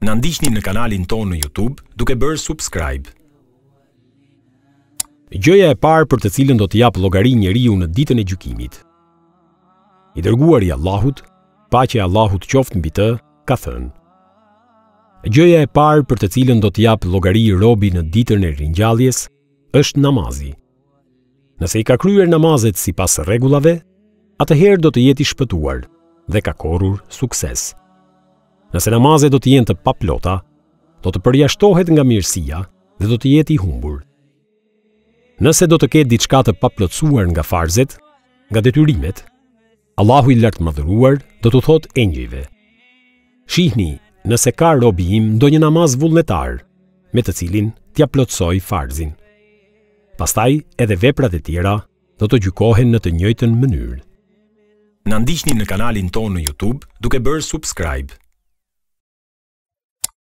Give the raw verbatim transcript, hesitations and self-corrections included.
Na ndiqni në kanalin tonë në YouTube duke bërë subscribe. Gjëja e parë për të cilën do të jap llogari njeriu në ditën e gjykimit. I dërguari i Allahut, paqja e Allahut qoftë mbi të, ka thënë: Gjëja e parë për të cilën do të jap llogari robi në ditën e ringjalljes është namazi. Nëse i ka kryer namazet sipas rregullave, atëherë do të jetë i shpëtuar dhe ka korrur sukses. Nëse namazet do të jenë të paplota, do të përjashtohet nga mirësia dhe do të jetë i humbur. Nëse do të ketë diçka të paplotësuar nga farzet, nga detyrimet, Allahu i lartëmadhëruar do të thotë engjëjve: Shihni, nëse ka robi im ndonjë namaz vullnetar, me të cilin t'ja plotësoj farzin. Pastaj edhe veprat e tjera do të gjykohen në të njëjtën mënyrë. Na ndiqni në kanalin tonë në YouTube duke bërë subscribe.